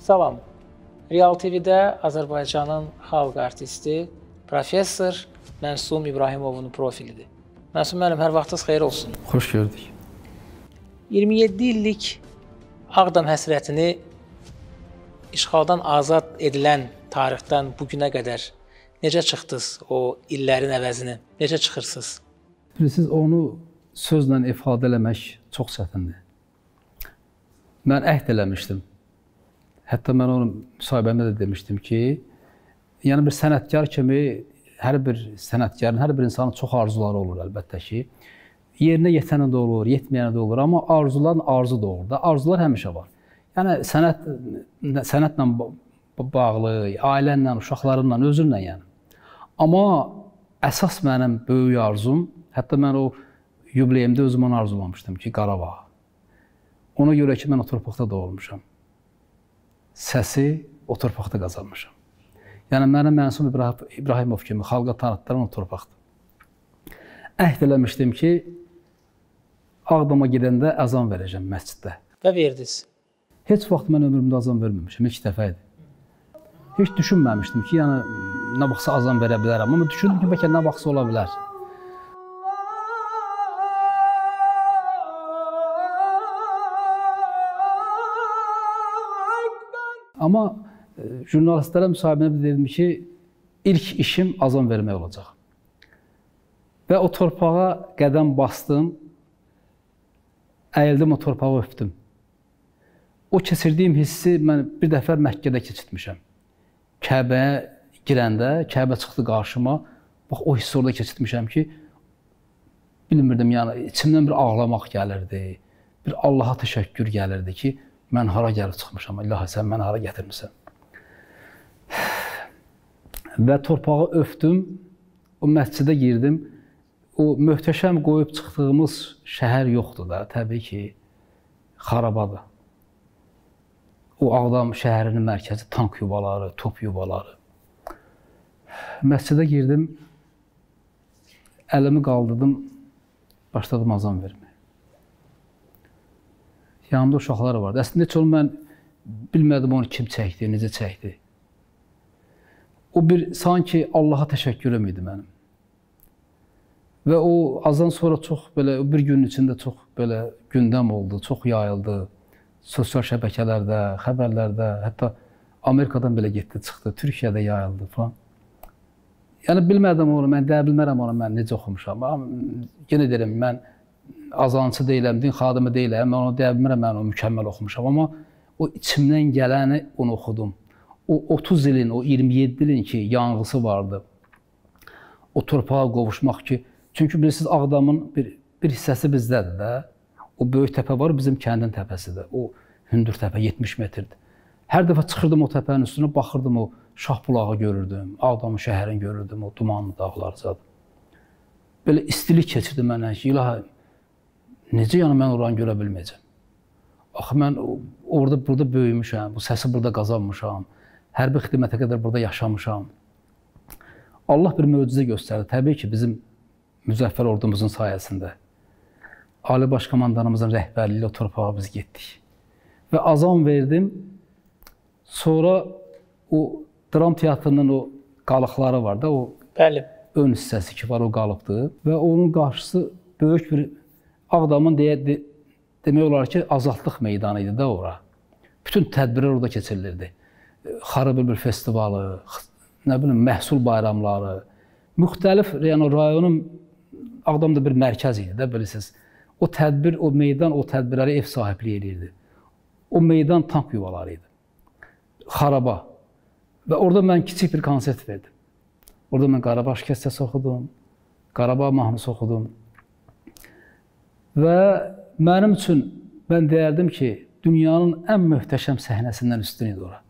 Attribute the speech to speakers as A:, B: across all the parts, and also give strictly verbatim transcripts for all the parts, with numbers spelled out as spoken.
A: Salam. Real T V-də Azərbaycanın xalq artisti, professor Məsum İbrahimovun profilidir. Məsum müəllim, hər vaxtınız xeyir olsun.
B: Xoş gördük.
A: iyirmi yeddi illik Ağdam həsrətini işğaldan azad edilən tarixdən bugünə qədər necə çıxdınız o illərin əvəzini? Necə çıxırsınız?
B: Bilirsiniz, onu sözlə ifadə eləmək çox çətindir. Mən əhd eləmişdim. Hətta mən onu müsahibəmdə də demişdim ki, yəni bir sənətkar kimi hər bir sənətkarın, hər bir insanın çox arzuları olur əlbəttə ki. Yerinə yetənə də olur, yetməyənə də olur, amma arzuların arzu da olur da. Arzular həmişə var. Yəni sənət, sənətlə bağlı, ailənlə, uşaqlarınla, özünlə yəni. Amma əsas mənim böyük arzum, hətta mən o yubileyimdə özüm onu arzulamışdım ki, Qarabağ. Ona görə ki, mən o torpaqda doğulmuşam. Səsi o torpaqda qazanmışam. Yəni, mənim Məsum İbrahimov kimi xalqa tanıtdıran o torpaqdır. Əhd eləmişdim ki, Ağdama gedəndə əzan verəcəm məsciddə.
A: Və verdiniz.
B: Heç vaxt mən ömrümdə azan verməmişim, ilk dəfə idi. Heç düşünməmişdim ki, yəni, nə vaxtsa azan verə bilərəm. Amma düşündüm ki, bəlkə nə vaxtsa ola bilər. Amma jurnalistlərə müsahibəmdə dedim ki, ilk işim azan vermək olacaq. Və o torpağa qədəm bastım, əyildim, o torpağı öpdüm. O keçirdiyim hissi mən bir dəfə Məkkədə keçirtmişəm. Kəbəyə girəndə, Kəbə çıxdı qarşıma, bax o hissi orada keçirtmişəm ki, bilmirdim, yəni içimdən bir ağlamaq gəlirdi, bir Allaha təşəkkür gəlirdi ki, mən hara gəlib çıxmışam, İlahi, sən mənə hara gətirmişsən. Və torpağı öpdüm, o məscidə girdim. O möhtəşəm qoyub çıxdığımız şəhər yoxdur da, təbii ki, xarabadır. O Ağdam şəhərinin mərkəzi tank yuvaları, top yuvaları. Məscidə girdim, əlimi qaldırdım, başladım azan vermək. Yanımda uşaqlar vardı. Əslində heç onu mən bilmədim onu kim çəkdi, necə çəkdi. O bir sanki Allaha təşəkkürüm idi mənim. Və o azdan sonra çox belə bir günün içində çox belə gündəm oldu, çox yayıldı. Sosial şəbəkələrdə, xəbərlərdə, hətta Amerikadan belə getdi, çıxdı, Türkiyədə yayıldı falan. Yəni bilmədim onu, mən deyə bilmərəm onu mən necə oxumuşam. Yenə deyirəm, mən azancı deyiləm, din xadimi deyiləm, mən onu deyə bilmirəm, mən onu mükəmməl oxumuşam. Amma o içimdən gələni onu oxudum. O otuz ilin, o iyirmi yeddi ilin ki, yanğısı vardı. O torpağa qovuşmaq ki, çünki bilirsiniz, Ağdamın bir, bir hissəsi bizdədir də. O böyük təpə var, bizim kəndin təpəsidir. O hündür təpə, yetmiş metrdir. Hər dəfə çıxırdım o təpənin üstünə, baxırdım o Şahbulağı görürdüm, Ağdamın şəhərini görürdüm, o dumanlı dağlar zadı. Belə istilik keçirdi mənə ki, İlahi, necə yəni mən oranı görə bilməyəcəm? Axı, mən orada, burada böyümüşəm, bu səsi burada qazanmışam, hərbi xidmətə qədər burada yaşamışam. Allah bir möcüzə göstərdi, təbii ki, bizim müzəffər ordumuzun sayəsində. Ali Baş Komandanımızın rəhbərliyi ilə o torpağa biz getdik. Və azan verdim, sonra o dram teatrının o qalıqları var da, o
A: Bəli.
B: Ön hissəsi ki var, o qalıqdır və onun qarşısı böyük bir Ağdamın deyə, de, demək olar ki, azadlıq meydanı idi da ora. Bütün tədbirlər orada keçirilirdi. Xarabülbül festivalı, nə bilim, məhsul bayramları, müxtəlif, yəni rayonun Ağdamda bir mərkəz idi də, bilirsiniz. O tədbir, o meydan, o tədbirləri ev sahibliyi edirdi. O meydan tank yuvaları idi. Xaraba. Və orada mən kiçik bir konsert verdim. Orada mən Qarabağ şikəstəsi oxudum, Qarabağ mahnısı oxudum. Və mənim üçün mən deyərdim ki, dünyanın ən möhtəşəm səhnəsindən üstün idi ora.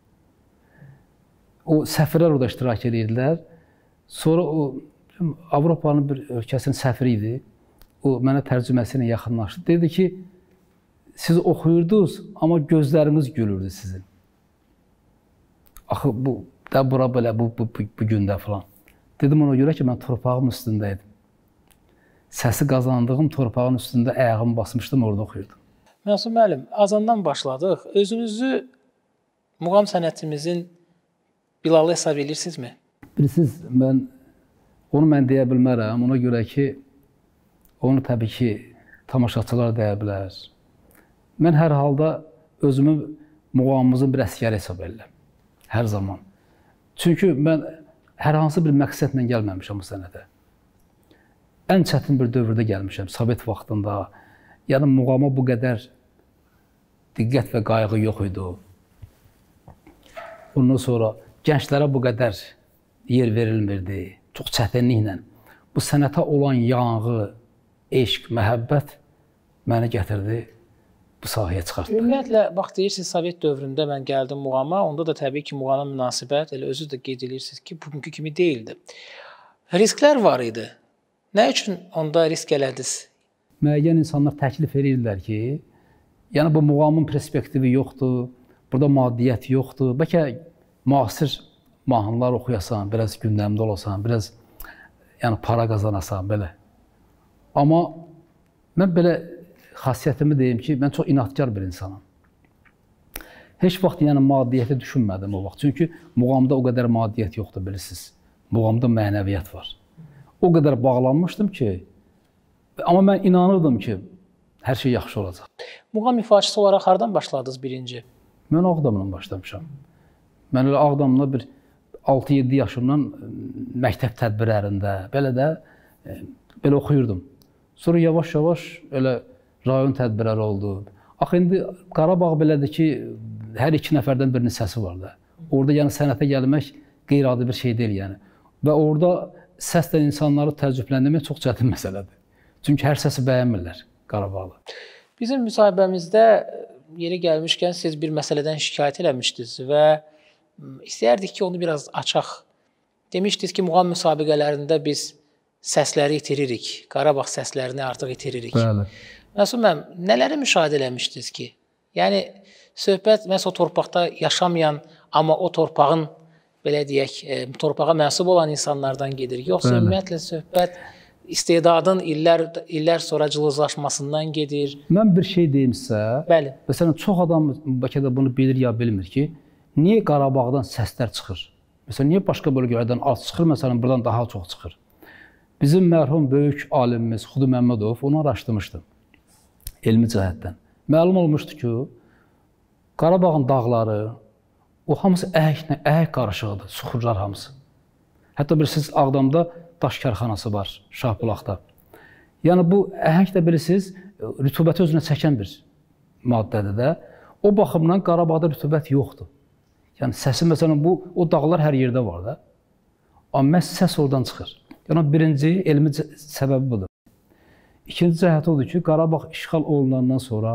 B: O səfirlər orada iştirak edirdilər. Sonra o Avropanın bir ölkəsinin səfiri idi. O mənə tərcüməsi ilə yaxınlaşdı. Dedi ki, siz oxuyurdunuz, amma gözləriniz gülürdü sizin. Axı, bu da bura belə, bu, bu, bu, bu gündə falan. Dedim ona görə ki, mən torpağın üstündəydim. Səsi qazandığım torpağın üstündə ayağımı basmışdım, orada oxuyurdum.
A: Məsum müəllim, azandan başladıq. Özünüzü muğam sənətimizin Bilalı hesab edirsinizmi?
B: Bilirsiniz, mən onu mən deyə bilmərəm. Ona görə ki, onu təbii ki, tamaşaçılar deyə bilər. Mən hər halda özümü muğamımızın bir əsgəri hesab edirəm. Hər zaman. Çünki mən hər hansı bir məqsədlə gəlməmişəm bu sənətə. Ən çətin bir dövrdə gəlmişəm, Sovet vaxtında. Yəni, muğama bu qədər diqqət və qayğı yox idi. Ondan sonra gənclərə bu qədər yer verilmirdi, çox çətinliklə. Bu sənətə olan yanğı, eşq, məhəbbət məni gətirdi, bu sahəyə çıxartdı.
A: Ümumiyyətlə, bax deyirsiniz, Sovet dövründə mən gəldim muğama, onda da təbii ki, muğama münasibət, elə özü də qeyd edirsiniz ki, bugünkü kimi deyildi. Risklər var idi. Nə üçün onda risk elədiniz?
B: Müəyyən insanlar təklif edirlər ki, yəni bu muğamın perspektivi yoxdur, burada maddiyyət yoxdur, bəlkə müasir mahnılar oxuyasan, biraz gündəmdə olasan, biraz yəni para qazanasan, belə. Amma mən belə xasiyyətimi deyim ki, mən çox inadkar bir insanım. Heç vaxt yəni maddiyyəti düşünmədim o vaxt. Çünki muğamda o qədər maddiyyət yoxdur, bilirsiniz. Muğamda mənəviyyat var. O qədər bağlanmışdım ki, amma mən inanırdım ki, hər şey yaxşı olacaq.
A: Muğam ifaçısı olaraq hardan başladınız birinci?
B: Mən Ağdamdan başlamışam. Mən elə Ağdamda bir altı yeddi yaşımdan məktəb tədbirlərində, belə də belə oxuyurdum. Sonra yavaş-yavaş elə rayon tədbirləri oldu. Axı, indi Qarabağ belədir ki, hər iki nəfərdən birinin səsi var da. Orada yəni sənətə gəlmək qeyri-adi bir şey deyil yəni. Və orada səslə insanları təəccübləndirmək çox çətin məsələdir. Çünki hər səsi bəyənmirlər Qarabağlı.
A: Bizim müsahibəmizdə yeri gəlmişkən siz bir məsələdən şikayət eləmişdiniz və istəyərdik ki, onu biraz açaq. Demişdiniz ki, muğam müsabiqələrində biz səsləri itiririk, Qarabağ səslərini artıq itiririk.
B: Bəli.
A: Məsum mənim, nələri müşahidə eləmişdiniz ki? Yəni, söhbət məhz o torpaqda yaşamayan, amma o torpağın, belə deyək, torpağa mənsub olan insanlardan gedir. Yoxsa ümumiyyətlə söhbət istedadın illər, illər sonra cılızlaşmasından gedir.
B: Mən bir şey deyimsə,
A: Bəli.
B: Məsələn, çox adam bəlkə də bunu bilir ya bilmir ki, niyə Qarabağdan səslər çıxır? Məsələn, niyə başqa bölgələrdən az çıxır, məsələn, buradan daha çox çıxır? Bizim mərhum böyük alimimiz Xudu Məmmədov onu araşdırmışdı, elmi cəhətdən. Məlum olmuşdu ki, Qarabağın dağları, o hamısı əhəklə, əhək qarışığıdır, suxurlar hamısı. Hətta bilirsiniz, Ağdamda daş kərxanası var, Şahbulaqda. Yəni, bu əhək də bilirsiniz, rütubəti özünə çəkən bir maddədir də. O baxımdan Qarabağda rütubət yoxdur. Yəni, səsi, məsələn, bu, o dağlar hər yerdə var da. Amma məhz səs oradan çıxır. Yəni, birinci elmi səbəbi budur. İkinci cəhəti odur ki, Qarabağ işğal olunandan sonra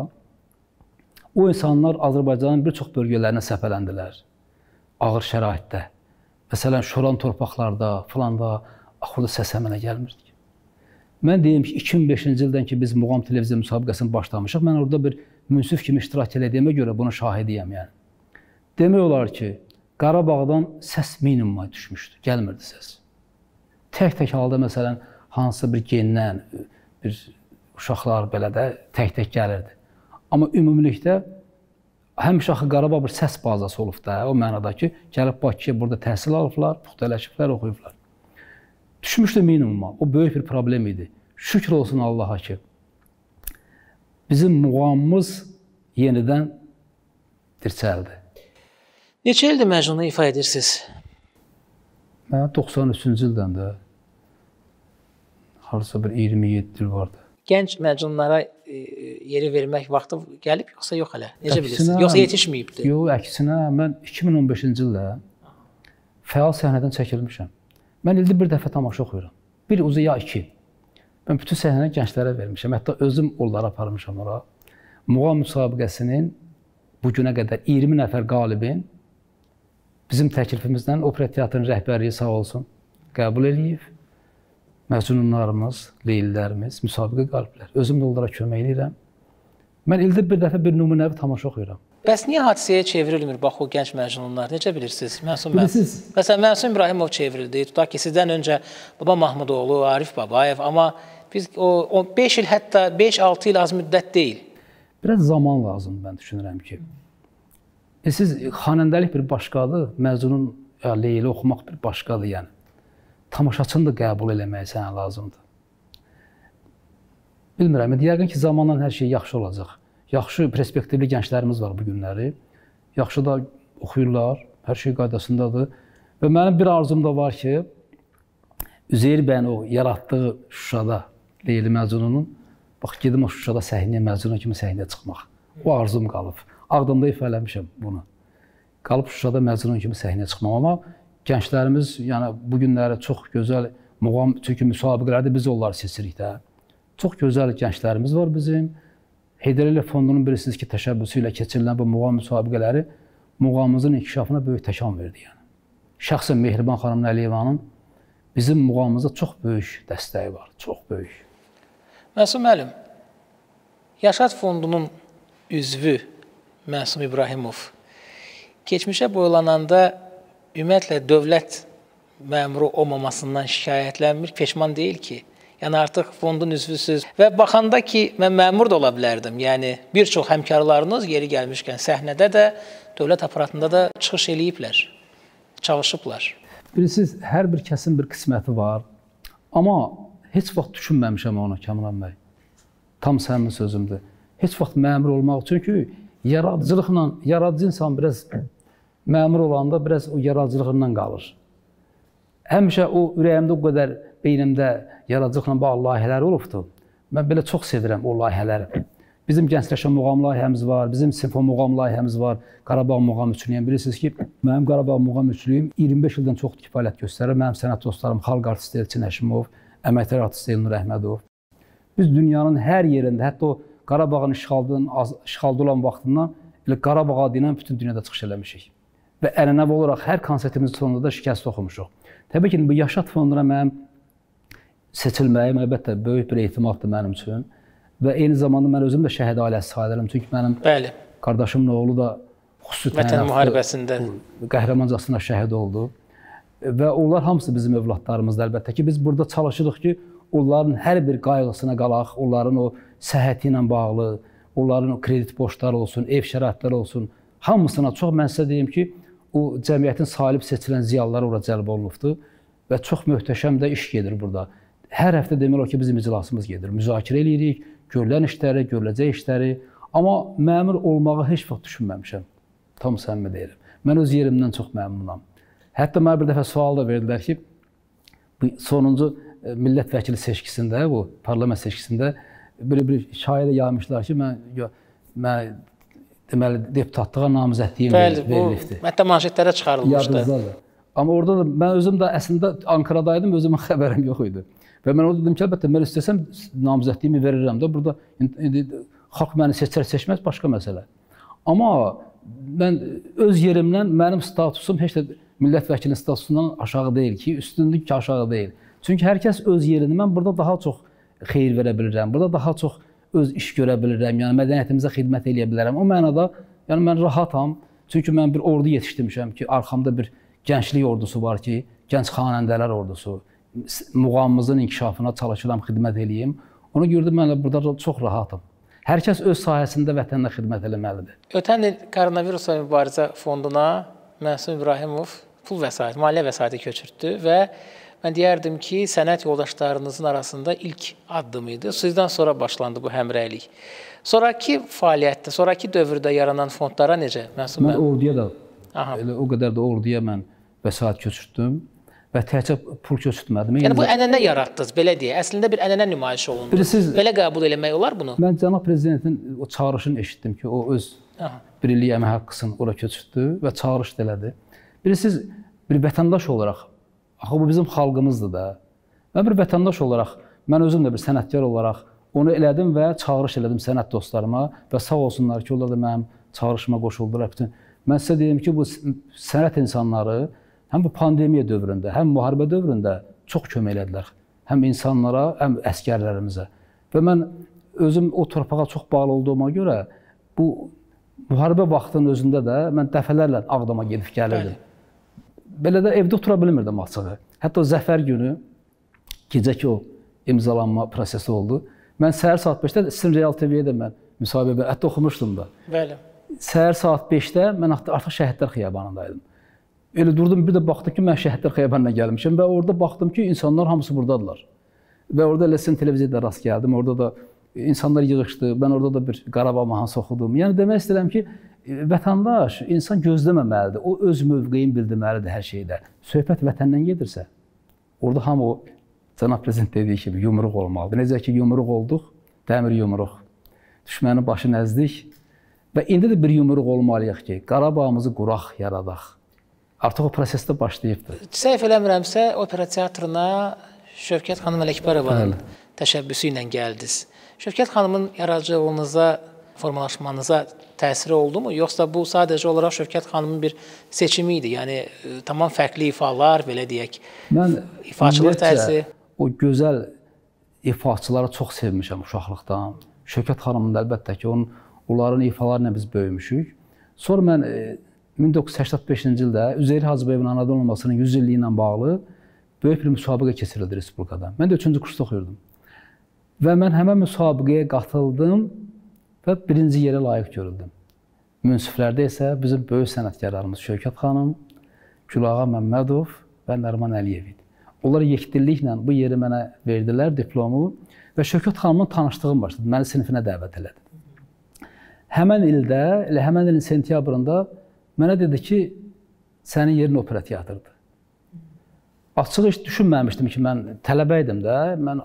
B: o insanlar Azərbaycanın bir çox bölgələrinə səpələndilər. Ağır şəraitdə. Məsələn, şoran torpaqlarda, filanda, axırda səs əmələ gəlmirdik. Mən deyim ki, iki min beşinci ildən ki, biz muğam televiziya müsabiqəsini başlamışıq. Mən orada bir münsif kimi iştirak elədiyimə görə bunu şahidiyəm. Yəni. Demək olar ki, Qarabağdan səs minimuma düşmüşdü, gəlmirdi səs. Tək-tək halda, məsələn, hansısa bir gendən, bir uşaqlar belə də tək-tək gəlirdi. Amma ümumilikdə həmişə axı Qarabağ bir səs bazası olub da, o mənada ki, gəlib Bakıya burada təhsil alıblar, puxtələşiblər, oxuyublar. Düşmüşdü minimuma, o böyük bir problem idi. Şükür olsun Allaha ki, bizim muğamımız yenidən dirçəldi.
A: Neçə ildir Məcnunu ifa edirsiniz?
B: Mən doxsan üçüncü ildən də harca bir iyirmi yeddi il vardı.
A: Gənc Məcnunlara yeri vermək vaxtı gəlib, yoxsa yox hələ? Necə bilirsiniz? Yoxsa yetişməyibdir?
B: Yox, əksinə, mən iki min on beşinci ildə fəal səhnədən çəkilmişəm. Mən ildə bir dəfə tamaşa oxuyuram. Bir uzu ya iki. Mən bütün səhnəni gənclərə vermişəm. Hətta özüm onları aparmışam ora. Muğam müsabiqəsinin bu günə qədər iyirmi nəfər qalibin bizim təklifimizdən opera teatrının rəhbərliyi sağ olsun qəbul edib. Məcnunlarımız, leylilərimiz, müsabiqə qaliblər. Özüm də onlara kömək edirəm. Mən ildə bir dəfə bir nümunəvi tamaşa oxuyuram.
A: Bəs niyə hadisəyə çevrilmir, bax, o gənc Məcnunlar? Necə bilirsiniz? Məsum
B: Bilirsiniz.
A: Məsələn, Məsum İbrahimov çevrildi. Tutaq ki, sizdən öncə Baba Mahmudoğlu, Arif Babayev. Amma biz o beş il, hətta beş altı il az müddət deyil.
B: Biraz zaman lazım, mən düşünürəm ki. E, siz xanəndəlik bir başqadır, Məcnun ya Leyli oxumaq bir başqadır, yəni. Tamaşaçını da qəbul eləmək sənə lazımdır. Bilmirəm, yəqin ki, zamanla hər şey yaxşı olacaq. Yaxşı, perspektivli gənclərimiz var bu günləri. Yaxşı da oxuyurlar, hər şey qaydasındadır. Və mənim bir arzum da var ki, Üzeyir bəyin o yaratdığı Şuşada, Leyli Məcnunun, bax, gedim o Şuşada səhnəyə, Məcnun kimi səhnəyə çıxmaq. O arzum qalıb. Ağdamda ifa eləmişəm bunu. Qalıb Şuşada Məcnun kimi səhnəyə çıxmaq. Amma gənclərimiz, yəni bu günləri çox gözəl muğam, çünki müsabiqələrdə biz onları seçirik də. Çox gözəl gənclərimiz var bizim. Heydər Əliyev Fondunun bilirsiniz ki, təşəbbüsü ilə keçirilən bu muğam müsabiqələri muğamımızın inkişafına böyük təkan verdi. Yəni. Şəxsən Mehriban xanımın Əliyevanın bizim muğamımızda çox böyük dəstəyi var, çox böyük.
A: Məsum müəllim, Yaşad Fondunun üzvü Məsum İbrahimov keçmişə boylananda ümumiyyətlə dövlət məmuru olmamasından şikayətlənmir, peşman deyil ki. Yəni artıq fondun üzvüsüz və baxanda ki, mən məmur da ola bilərdim. Yəni bir çox həmkarlarınız yeri gəlmişkən səhnədə də, dövlət aparatında da çıxış eləyiblər, çalışıblar. Bilirsiniz,
B: hər bir kəsin bir qisməti var. Amma heç vaxt düşünməmişəm ona, Kamran bəy. Tam sənin sözümdür. Heç vaxt məmur olmaq. Çünki yaradıcılıqla, yaradıcı insan biraz məmur olanda biraz o yaradıcılığından qalır. Həmişə o ürəyimdə o qədər beynimdə yaradıcılıqla bağlı layihələr olubdur. Mən belə çox sevirəm o layihələri. Bizim Gəncləşən muğam layihəmiz var, bizim simfon muğam layihəmiz var, Qarabağ muğam üçlüyüm. Bilirsiniz ki, mənim Qarabağ muğam üçlüyüm iyirmi beş ildən çox fəaliyyət göstərir. Mənim sənət dostlarım, xalq artisti Elçin Həşimov, əməkdar artisti Elnur Əhmədov. Biz dünyanın hər yerində, hətta o Qarabağın işğalda olan vaxtından elə Qarabağ adı ilə bütün dünyada çıxış eləmişik. Və ənənəvi olaraq hər konsertimizin sonunda da şikəst oxumuşuq. Təbii ki, bu Yaşad Fonduna mənim seçilməyim əlbəttə böyük bir ehtimaldır mənim üçün. Və eyni zamanda mən özüm də şəhid ailəsi sayılırım. Çünki mənim Bəli. qardaşımın oğlu da xüsusi
A: Vətən müharibəsində
B: qəhrəmancasına şəhid oldu. Və onlar hamısı bizim övladlarımızdır əlbəttə ki, biz burada çalışırıq ki, onların hər bir qayğısına qalaq, onların o səhhəti ilə bağlı, onların o kredit borçları olsun, ev şəraitləri olsun, hamısına çox mən sizə deyim ki, o cəmiyyətin salib seçilən ziyalıları ora cəlb olunubdur və çox möhtəşəm də iş gedir burada. Hər həftə demək olar ki, bizim iclasımız gedir, müzakirə edirik, görülən işləri, görüləcək işləri, amma məmur olmağı heç vaxt düşünməmişəm, tam səmimi deyirəm. Mən öz yerimdən çox məmnunam. Hətta mənə bir dəfə sual da verdilər ki, sonuncu millət vəkili seçkisində, bu parlament seçkisində belə bir şahidə yaymışlar ki, mən deməli, deputatlığa namizədliyim verilibdir.
A: Bəli, bu hətta manşetlərə çıxarılmışdı.
B: Yadınızdadır. Amma orada da mən özüm də əslində Ankaradaydım, özümün xəbərim yox idi. Və mən orada dedim ki, əlbəttə, mən istəsəm namizədliyimi verirəm də, burada indi xalq məni seçər, seçməz, başqa məsələ. Amma mən öz yerimdən, mənim statusum heç də millət vəkilinin statusundan aşağı deyil ki, üstünlük ki, aşağı deyil. Çünki hər kəs öz yerini, mən burada daha çox xeyir verə bilirəm, burada daha çox öz iş görə bilirəm, yəni mədəniyyətimizə xidmət edə bilərəm. O mənada, yəni mən rahatam, çünki mən bir ordu yetişdirmişəm ki, arxamda bir gənclik ordusu var ki, gənc xanəndələr ordusu, muğamımızın inkişafına çalışıram, xidmət eləyim. Ona görə də mən burada çox rahatım. Hər kəs öz sahəsində vətənə xidmət eləməlidir.
A: Ötən il koronavirusla mübarizə fonduna Məsum İbrahimov pul vəsaiti, maliyyə vəsaiti köçürtdü və mən deyərdim ki, sənət yoldaşlarınızın arasında ilk addım idi. Sizdən sonra başlandı bu həmrəylik. Sonraki fəaliyyətdə, sonraki dövrdə yaranan fondlara necə?
B: Məsum mən orduya da, elə o qədər də orduya mən vəsait köçürtdüm. Və təkcə pul köçürtmədim.
A: Yəni bu ənənə yaratdınız, belə deyə. Əslində bir ənənə nümayiş olundu. Bilirsiniz, belə qəbul eləmək olar bunu?
B: Mən cənab prezidentin o çağırışını eşitdim ki, o öz bir illik əmək haqqısını ora köçürtdü və çağırış da elədi. Bilirsiniz, bir vətəndaş olaraq, axı bu bizim xalqımızdır da. Mən bir vətəndaş olaraq, mən özüm də bir sənətkar olaraq onu elədim və çağırış elədim sənət dostlarıma və sağ olsunlar ki, onlar da mənim çağırışıma qoşuldular. Mən sizə deyim ki, bu sənət insanları həm bu pandemiya dövründə, həm müharibə dövründə çox kömək elədilər. Həm insanlara, həm əskərlərimizə. Və mən özüm o torpağa çox bağlı olduğuma görə bu müharibə vaxtının özündə də mən dəfələrlə Ağdama gedib gəlirdim. Belə də evdə otura bilmirdim açığı. Hətta o zəfər günü, gecə ki o imzalanma prosesi oldu. Mən səhər saat beşdə sizin Real T V-yə də mən müsahibə, hətta oxumuşdum da.
A: Bəli.
B: səhər saat beşdə mən artıq Şəhidlər Xiyabanındaydım. Elə durdum, bir də baxdım ki, mən Şəhidlər Xiyabanına gəlmişəm və orada baxdım ki, insanlar hamısı buradadılar. Və orada elə sizin televiziyada rast gəldim, orada da insanlar yığışdı, mən orada da bir Qarabağ mahnısı oxudum. Yəni demək istəyirəm ki, vətəndaş insan gözləməməlidir, o öz mövqeyini bildirməlidir hər şeydə. Söhbət vətəndən gedirsə, orada hamı o cənab prezident dediyi kimi yumruq olmalıdır. Necə ki, yumruq olduq, dəmir yumruq, düşmənin başını əzdik və indi də bir yumruq olmalıyıq ki, Qarabağımızı quraq, yaradaq. Artıq o prosesdə başlayıbdır.
A: Səhv eləmirəmsə, opera teatrına Şövkət xanım Ələkbərovanın təşəbbüsü ilə gəldiniz. Şövkət xanımın yaradıcılığınıza, formalaşmanıza təsiri oldu mu? Yoxsa bu sadəcə olaraq Şövkət xanımın bir seçimi idi? Yəni, tamam fərqli ifalar, belə deyək,
B: mən
A: ifaçılıq tərzi.
B: O gözəl ifaçıları çox sevmişəm uşaqlıqdan. Şövkət xanımın əlbəttə ki, onun, onların ifalarıyla biz böyümüşük. Sonra mən min doqquz yüz səksən beşinci ildə Üzeyir Hacıbəyovun anadan olmasının yüz illiyi ilə bağlı böyük bir müsabiqə keçirildi Respublikada. Mən də üçüncü kursda oxuyordum. Və mən həmən müsabiqəyə qatıldım və birinci yerə layiq görüldüm. Münsiflərdə isə bizim böyük sənətkarlarımız Şövkət xanım, Gülağa Məmmədov və Nərman Əliyev idi. Onlar yekdilliklə bu yeri mənə verdilər, diplomu və Şövkət xanımla tanışdığım başladı. Məni sinifinə dəvət elədi. Həmən ildə, elə həmən ilin sentyabrında mənə dedi ki, sənin yerin opera teatrıdır. Açıq heç düşünməmişdim ki, mən tələbə idim də. Mən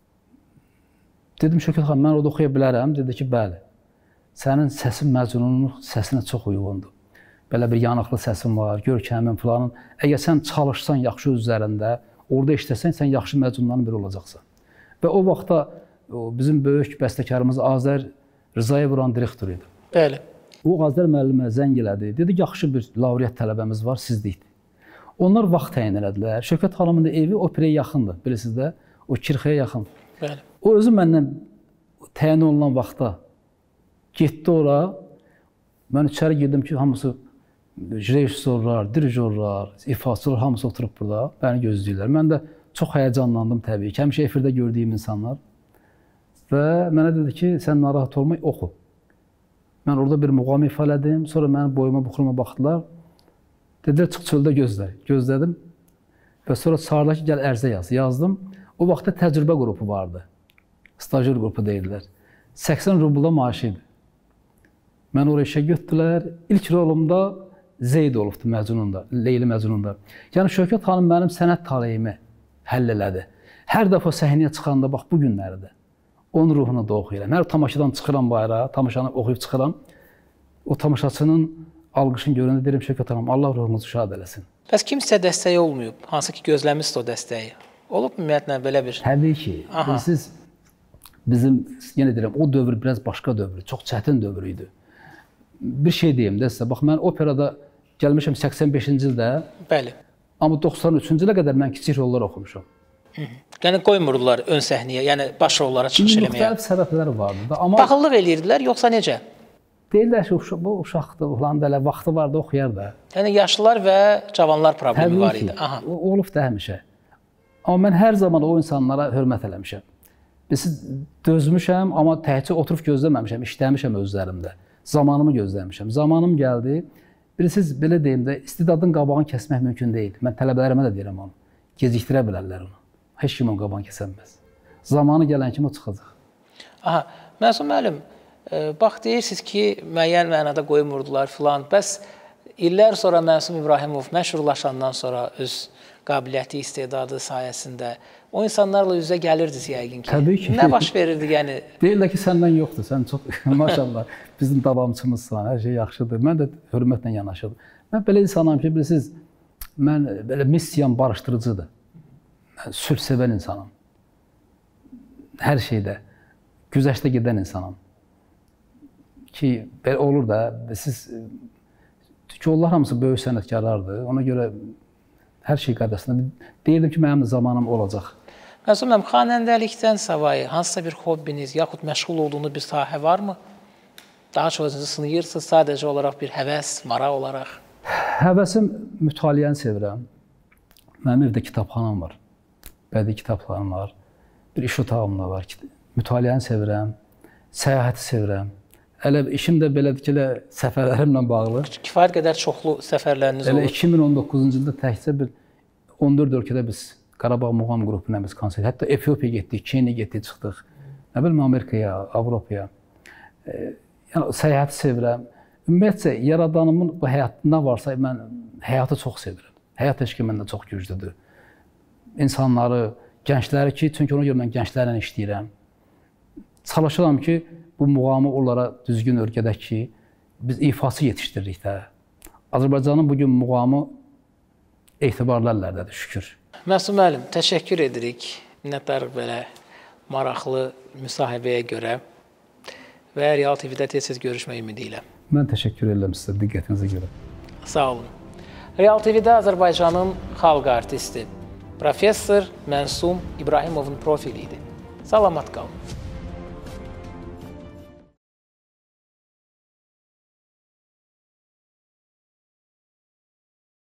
B: dedim, Şövkət xanım, mən orada oxuya bilərəm. Dedi ki, bəli, sənin səsin məzununun səsinə çox uyğundur. Belə bir yanıqlı səsin var, görkəmin filanın. Əgər sən çalışsan yaxşı üzərində, orada işləsən, sən yaxşı məzunların biri olacaqsan. Və o vaxtda bizim böyük bəstəkarımız Azər Rızayev direktor idi.
A: Bəli.
B: O Azər müəllimə zəng elədi. Dedi, yaxşı bir laureat tələbəmiz var, sizlikdir. Onlar vaxt təyin elədilər. Şövkət xanımın da evi operaya yaxındır, bilirsiniz də, o Kirxəyə yaxındır.
A: Bəli.
B: O özü məndən təyin olunan vaxtda getdi ora. Mən içəri girdim ki, hamısı rejissorlar, dirijorlar, ifaçılar hamısı oturub burada, bəni gözləyirlər. Mən də çox həyəcanlandım təbii ki, həmişə efirdə gördüyüm insanlar. Və mənə dedi ki, sən narahat olma, oxu. Mən orada bir muğam ifa elədim, sonra mənim boyuma, buxuruma baxdılar. Dedilər, çıx çöldə gözlə. Gözlədim və sonra çağırdılar ki, gəl ərzə yaz. Yazdım. O vaxtda təcrübə qrupu vardı. Stajyer qrupu deyildilər. səksən rubulda maaşı idi. Mən oraya işə götürdülər. İlk rolumda Zeyd olubdu Məcnun'da, Leyli Məcnun'da. Yəni Şövkət xanım mənim sənət taleyimi həll elədi. Hər dəfə səhnəyə çıxanda, bax bu günlərdə, onun ruhunu da oxuyuram. Hər tamaşadan çıxıram bayrağa, tamaşanı oxuyub çıxıram. O tamaşaçının alqışını görəndə deyirəm, Şövkət xanım, Allah ruhunuzu şad eləsin.
A: Bəs kimsə dəstəyi olmayıb, hansı ki gözləmişsə o dəstəyi? Olub ümumiyyətlə belə bir?
B: Təbii ki. Siz, bizim, yenə deyirəm, o dövr biraz başqa dövr, çox çətin dövr idi. Bir şey deyim də sizə, bax mən operada gəlmişəm səksən beşinci ildə.
A: Bəli.
B: Amma doxsan üçüncü ilə qədər mən kiçik rollar oxumuşam.
A: Yəni qoymurdular ön səhnəyə, yəni baş rollara çıxış eləməyə.
B: Müxtəlif səbəblər vardı da.
A: Baxıllıq eləyirdilər, yoxsa necə?
B: Deyirlər ki, bu uşaqdır, ulan belə vaxtı vardı, oxuyar da.
A: Yəni yaşlılar və cavanlar problemi var idi.
B: Təbii ki, olub da həmişə. Amma mən hər zaman o insanlara hörmət eləmişəm. Biz dözmüşəm, amma təhcə oturub gözləməmişəm, işləmişəm özlərimdə. Zamanımı gözləmişəm. Zamanım gəldi. Bilirsiniz, belə deyim də, istidadın qabağını kəsmək mümkün deyil. Mən tələbələrimə də deyirəm onu. Gecikdirə bilərlər onu. Heç kim onun qabağını kəsəməz. Zamanı gələn kimi o çıxacaq.
A: Aha, Məsum müəllim, bax deyirsiniz ki, müəyyən mənada qoymurdular filan. Bəs illər sonra Məsum İbrahimov məşhurlaşandan sonra öz qabiliyyəti, istedadı sayəsində o insanlarla üzə gəlirdiniz yəqin ki.
B: Təbii ki.
A: Nə baş verirdi yəni?
B: Deyirlər ki, səndən yoxdur, sən çox, maşallah, bizim davamçımızsan, hər şey yaxşıdır. Mən də hörmətlə yanaşırdım. Mən belə insanam ki, bilirsiniz, mən belə missiyam barışdırıcıdır. Mən sülh sevən insanam. Hər şeydə, güzəştə gedən insanam. Ki, belə olur da, siz, ki, onlar hamısı böyük sənətkarlardır. Ona görə hər şey qaydasında deyirdim ki, mənim zamanım olacaq.
A: Məsum müəllim, xanəndəlikdən savayı hansısa bir hobbiniz, yaxud məşğul olduğunuz bir sahə varmı? Daha çox özünüzü sınayırsınız, sadəcə olaraq bir həvəs, maraq olaraq?
B: Həvəsim mütaliəni sevirəm. Mənim evdə kitabxanam var, bədii kitabxanam var, bir iş otağım da var. Mütaliəni sevirəm, səyahəti sevirəm, Elə işim də belədir ki, elə səfərlərimlə bağlı.
A: Kifayət qədər çoxlu səfərləriniz
B: Elə
A: olur.
B: iki min on doqquzuncu ildə təkcə bir on dörd ölkədə biz Qarabağ Muğam qrupuna biz konsert, hətta Efiopiya getdik, Kenya getdik, çıxdıq. Nə bilim Amerikaya, Avropaya. E, yəni səyahəti sevirəm. Ümumiyyətcə yaradanımın bu həyatında nə varsa mən həyatı çox sevirəm. Həyat eşqi məndə çox güclüdür. İnsanları, gəncləri ki, çünki ona görə mən gənclərlə işləyirəm. Çalışıram ki, bu muğamı onlara düzgün ölkədək ki, biz ifası yetişdiririk də. Azərbaycanın bugün muğamı etibarlı əllərdədir, şükür.
A: Məsum müəllim, təşəkkür edirik. Minnətdarıq belə maraqlı müsahibəyə görə və Real T V-də tez-tez görüşmək ümidi ilə.
B: Mən təşəkkür edirəm sizə diqqətinizə görə.
A: Sağ olun. Real T V-də Azərbaycanın xalq artisti, professor Məsum İbrahimovun profili idi. Salamat qalın.